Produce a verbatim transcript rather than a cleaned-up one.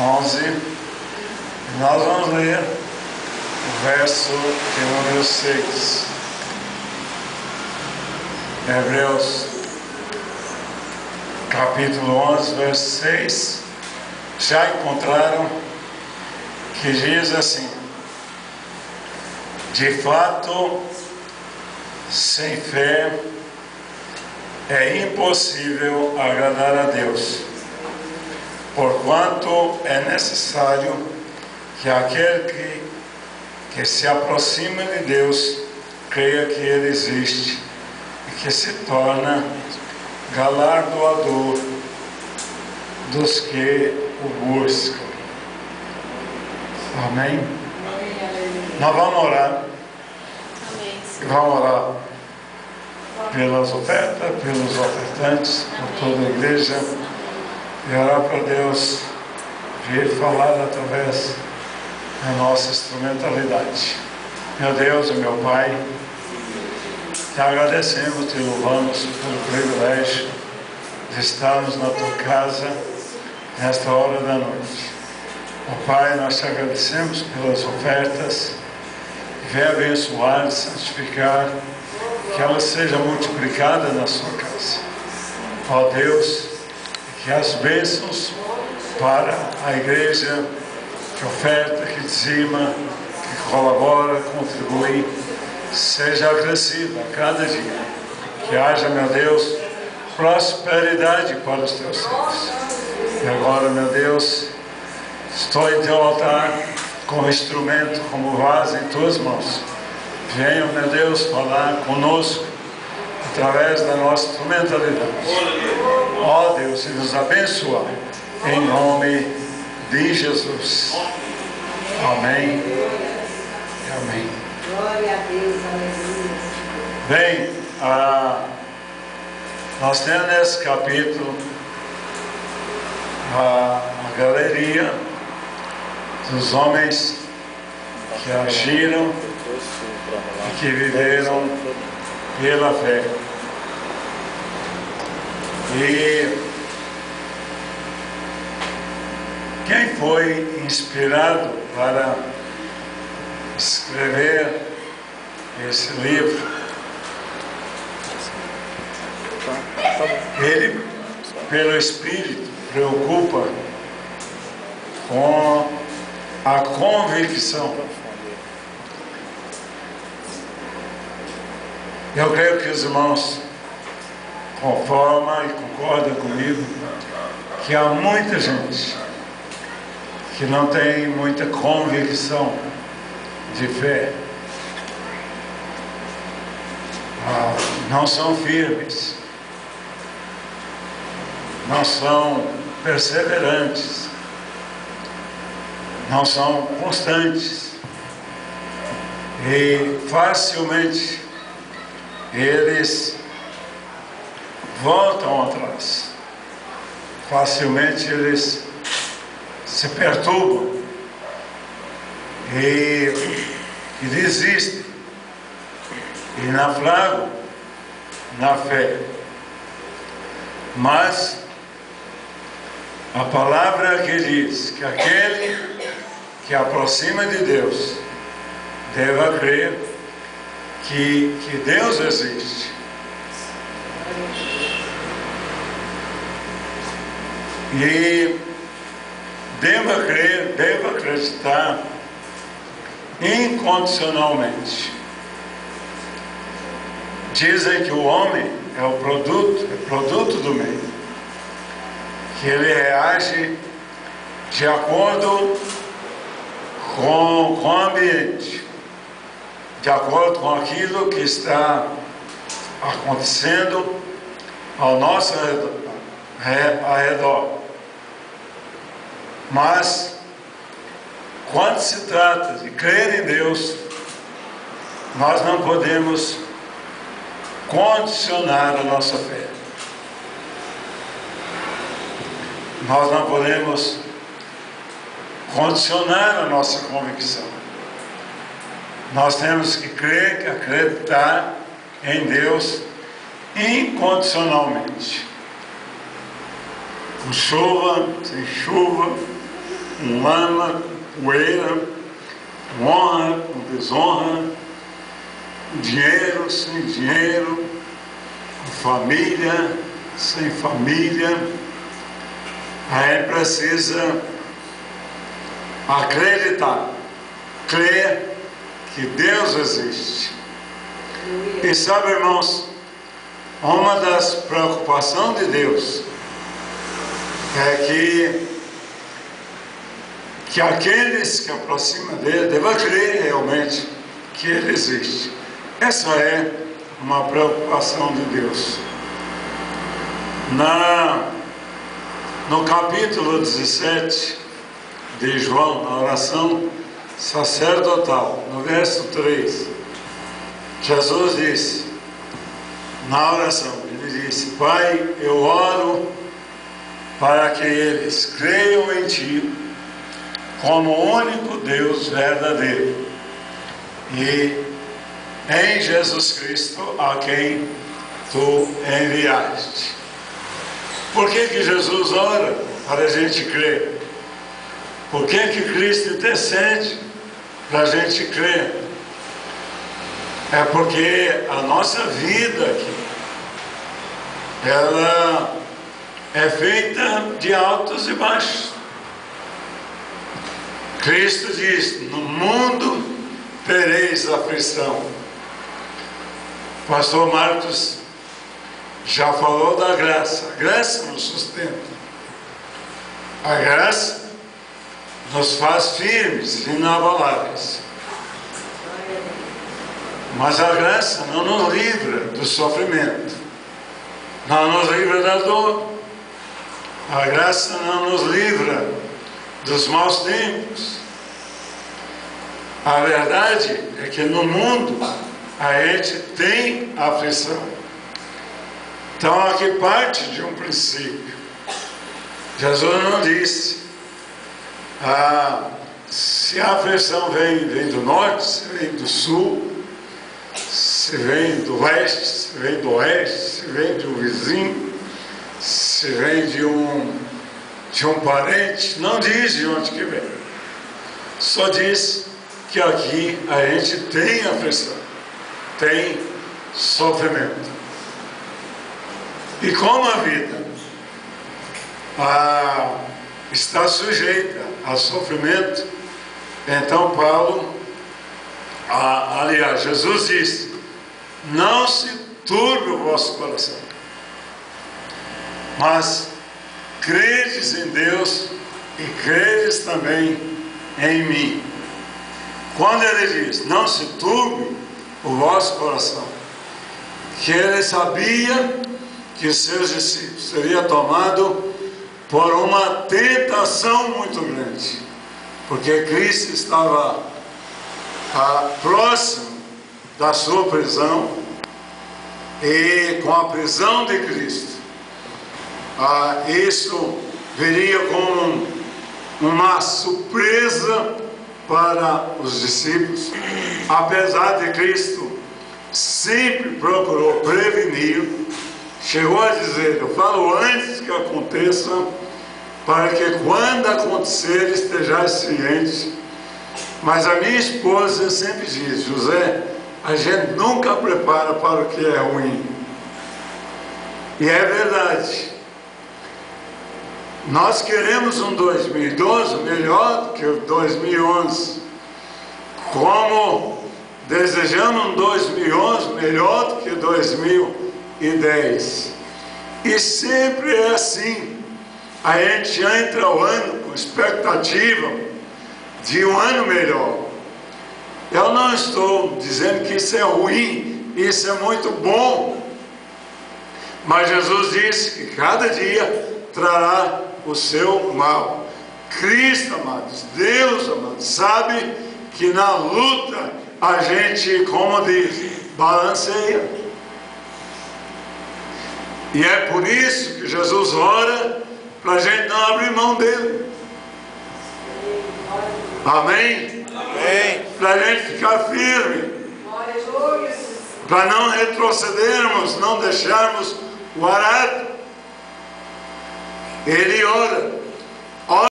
onze, e nós vamos ler o verso de número seis. Hebreus capítulo onze, verso seis. Já encontraram? Que diz assim: de fato, sem fé é impossível agradar a Deus, porquanto é necessário que aquele que, que se aproxima de Deus creia que Ele existe e que se torna galardoador dos que o buscam. Amém? Nós vamos orar. E vamos orar pelas ofertas, pelos ofertantes, por toda a igreja, e orar para Deus vir falar através da nossa instrumentalidade. Meu Deus e meu Pai, te agradecemos, te louvamos pelo privilégio de estarmos na tua casa nesta hora da noite. Ó Pai, nós te agradecemos pelas ofertas. Venha abençoar, santificar, que ela seja multiplicada na sua casa. Ó Deus, que as bênçãos para a igreja que oferta, que dizima, que colabora, contribui, seja acrescida a cada dia. Que haja, meu Deus, prosperidade para os teus filhos. E agora, meu Deus, estou em teu altar como instrumento, como vaso em tuas mãos. Venha, meu Deus, falar conosco através da nossa instrumentalidade. Ó Deus, e nos abençoar em nome de Jesus. Amém. Amém. Glória a Deus, aleluia. Bem, ah, nós temos nesse capítulo a, a galeria dos homens que agiram e que viveram pela fé. E quem foi inspirado para escrever esse livro? Ele, pelo Espírito, preocupa com a convicção. Eu creio que os irmãos conformam e concordam comigo que há muita gente que não tem muita convicção de fé. Ah, não são firmes, não são perseverantes, não são constantes, e facilmente eles voltam atrás, facilmente eles se perturbam e, e desistem e naufragam na fé. Mas a palavra que diz que aquele que aproxima de Deus deva crer que, que Deus existe. E deva crer, deva acreditar incondicionalmente. Dizem que o homem é o produto, é produto do meio, que ele reage de acordo com, com o ambiente, de acordo com aquilo que está acontecendo ao nosso redor. Mas, quando se trata de crer em Deus, nós não podemos condicionar a nossa fé. Nós não podemos condicionar a nossa convicção. Nós temos que crer, que acreditar em Deus incondicionalmente. Com chuva, sem chuva, com lama, com poeira, com honra, com desonra, com dinheiro, sem dinheiro, com família, sem família. A gente precisa acreditar, crer que Deus existe. E sabe, irmãos, uma das preocupações de Deus é que, que aqueles que aproximam dele devem crer realmente que ele existe. Essa é uma preocupação de Deus. Na, no capítulo dezessete de João, na oração sacerdotal, no verso três, Jesus disse, na oração, ele disse: Pai, eu oro para que eles creiam em Ti como o único Deus verdadeiro e em Jesus Cristo, a quem Tu enviaste. Por que que Jesus ora para a gente crer? Por que que Cristo intercede para a gente crer? É porque a nossa vida aqui, ela é feita de altos e baixos. Cristo diz: no mundo tereis aflição. Pastor Marcos já falou da graça. A graça nos sustenta. A graça nos faz firmes, inabaláveis. Mas a graça não nos livra do sofrimento, não nos livra da dor. A graça não nos livra dos maus tempos. A verdade é que no mundo a gente tem aflição. Então aqui parte de um princípio. Jesus não disse, ah, se a aflição vem, vem do norte, se vem do sul, se vem do leste, se vem do oeste, se vem de um vizinho, se vem de um, de um parente, não diz de onde que vem. Só diz que aqui a gente tem aflição, tem sofrimento. E como a vida ah, está sujeita a sofrimento, então Paulo, ah, aliás, Jesus disse: não se turbe o vosso coração, mas credes em Deus e credes também em mim. Quando ele diz, não se turbe o vosso coração, que ele sabia que seus discípulos seriam tomados por uma tentação muito grande, porque Cristo estava ah, próximo da sua prisão, e com a prisão de Cristo, ah, isso viria como uma surpresa para os discípulos, apesar de Cristo sempre procurou prevenir. Chegou a dizer, eu falo antes que aconteça, para que quando acontecer estejais cientes. Mas a minha esposa sempre diz, José, a gente nunca prepara para o que é ruim. E é verdade. Nós queremos um dois mil e doze melhor do que o dois mil e onze, como desejamos um dois mil e onze melhor do que dois mil e dez. E sempre é assim. A gente entra o ano com expectativa de um ano melhor. Eu não estou dizendo que isso é ruim, isso é muito bom. Mas Jesus disse que cada dia trará o seu mal. Cristo, amados, Deus, amados, sabe que na luta a gente, como diz, balanceia. E é por isso que Jesus ora para a gente não abrir mão dele. Amém? Amém. Para a gente ficar firme, para não retrocedermos, não deixarmos o arado. Ele ora